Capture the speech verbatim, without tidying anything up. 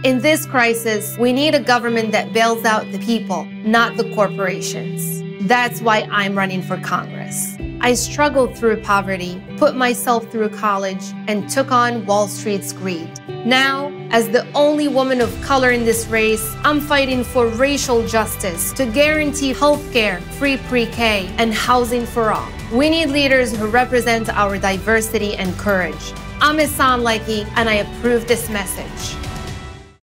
In this crisis, we need a government that bails out the people, not the corporations. That's why I'm running for Congress. I struggled through poverty, put myself through college, and took on Wall Street's greed. Now, as the only woman of color in this race, I'm fighting for racial justice to guarantee healthcare, free pre-K, and housing for all. We need leaders who represent our diversity and courage. I'm Ihssane Leckey, and I approve this message.